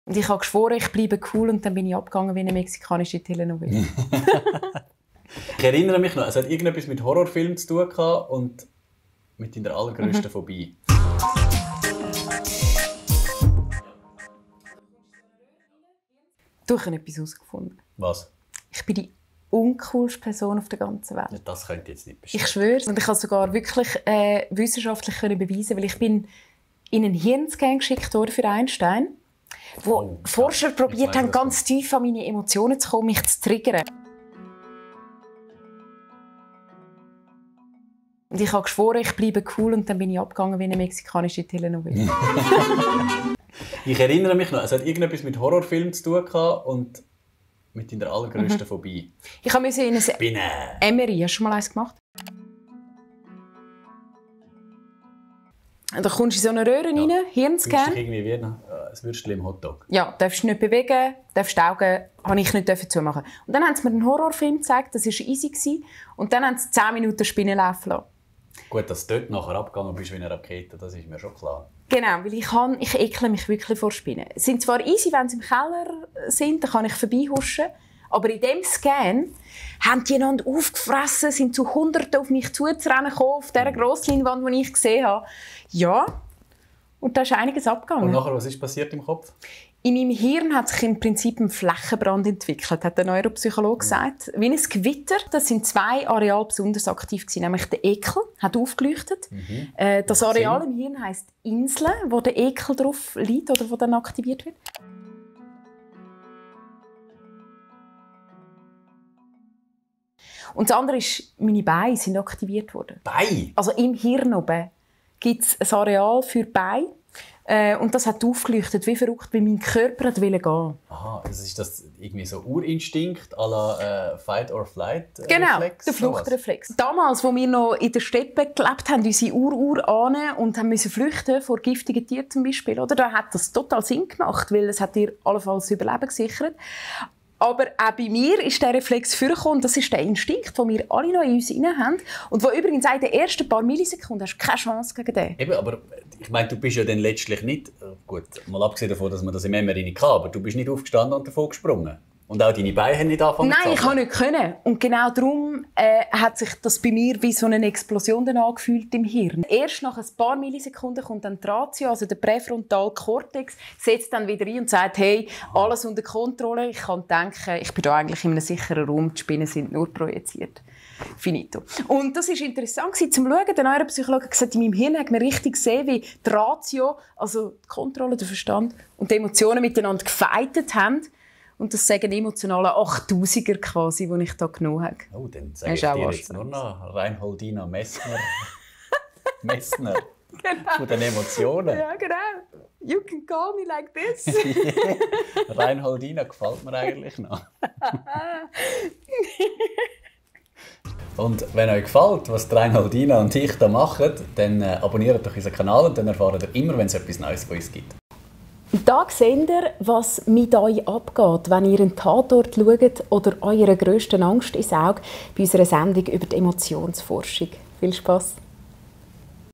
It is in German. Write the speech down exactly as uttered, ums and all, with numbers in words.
Und ich habe geschworen, ich bleibe cool, und dann bin ich abgegangen wie eine mexikanische Telenovela. Ich erinnere mich noch, es hat irgendetwas mit Horrorfilmen zu tun gehabt und mit deiner allergrößten mhm. Phobie. Du hast etwas herausgefunden. Was? Ich bin die uncoolste Person auf der ganzen Welt. Ja, das könnt ihr jetzt nicht bestätigen. Ich schwöre. Und ich kann es sogar wirklich äh, wissenschaftlich beweisen, weil ich bin in einen Hirnscan geschickt worden für Einstein, wo oh, Forscher ja. probiert haben, ganz tief an meine Emotionen zu kommen, mich zu triggern. Und ich habe geschworen, ich bleibe cool, und dann bin ich abgegangen wie eine mexikanische Telenovela. Ich erinnere mich noch, es hat irgendetwas mit Horrorfilmen zu tun gehabt und mit deiner allergrößten mhm. Phobie. Ich musste in ein Spinnen. M R I. Hast du schon mal eins gemacht? Da kommst du in so eine Röhre ja. rein, Hirnscan. Du irgendwie wie ein Würstchen im Hotdog. Ja, darfst nicht bewegen, darfst die Augen, habe ich nicht zumachen. Und dann haben sie mir einen Horrorfilm gezeigt, das war easy. Und dann haben sie zehn Minuten Spinnen laufen lassen. Gut, dass du dort nachher abgegangen bist wie eine Rakete, das ist mir schon klar. Genau, weil ich, kann, ich ekle mich wirklich vor Spinnen. Sie sind zwar easy, wenn sie im Keller sind, dann kann ich vorbeihuschen. Aber in diesem Scan haben die einander aufgefressen, sind zu Hunderten auf mich zuzurennen gekommen, auf dieser Grossleinwand, die ich gesehen habe. Ja, und da ist einiges abgegangen. Und nachher, was ist passiert im Kopf? In meinem Hirn hat sich im Prinzip ein Flächenbrand entwickelt, hat der Neuropsychologe gesagt. Wie ein Gewitter. Das sind zwei Areale besonders aktiv gewesen. Nämlich der Ekel hat aufgeleuchtet. Mhm. Äh, das Areal im Hirn heisst Insel, wo der Ekel drauf liegt oder wo dann aktiviert wird. Und das andere ist, meine Beine sind aktiviert worden. Beine? Also im Hirn oben gibt es ein Areal für Beine. Äh, und das hat aufgeleuchtet, wie verrückt, wie mein Körper wollte gehen. Aha, das ist das irgendwie so Urinstinkt à la äh, Fight or Flight äh, Genau, Reflex, der Fluchtreflex. Damals, als wir noch in der Steppe gelebt haben, unsere Ur-Urahnen und haben müssen flüchten vor giftigen Tieren zum Beispiel, oder? Da hat das total Sinn gemacht, weil es hat dir allenfalls das Überleben gesichert. Aber auch bei mir ist der Reflex vorgekommen. Das ist der Instinkt, den wir alle noch in uns drin haben. Und wo übrigens in den ersten paar Millisekunden hast du keine Chance gegen den. Eben, aber ich meine, du bist ja dann letztlich nicht, gut, mal abgesehen davon, dass man das im M R I nicht kann, aber du bist nicht aufgestanden und davon gesprungen. Und auch deine Beine haben nicht angefangen Nein, zu ich kann nicht können. Und genau darum äh, hat sich das bei mir wie so eine Explosion dann angefühlt im Hirn. Erst nach ein paar Millisekunden kommt dann die Ratio, also der Präfrontalkortex, setzt dann wieder ein und sagt, hey, alles unter Kontrolle. Ich kann denken, ich bin da eigentlich in einem sicheren Raum, die Spinnen sind nur projiziert. Finito. Und das war interessant zu schauen. Der Neuropsychologe hat gesagt, in meinem Hirn hat man richtig gesehen, wie die Ratio, also die Kontrolle, der Verstand und die Emotionen miteinander gefeitet haben. Und das sagen emotionale achttausender quasi, die ich da genommen habe. Oh, dann sage ich dir jetzt nur noch Reinholdina Messner. Messner. Genau. Von den Emotionen. Ja, genau. You can call me like this. Reinholdina gefällt mir eigentlich noch. Und wenn euch gefällt, was Reinholdina und ich hier machen, dann äh, abonniert doch unseren Kanal und dann erfahrt ihr immer, wenn es etwas Neues von uns gibt. Da seht ihr, was mit euch abgeht, wenn ihr einen Tatort schaut oder eurer grössten Angst ins Auge bei unserer Sendung über die Emotionsforschung. Viel Spass!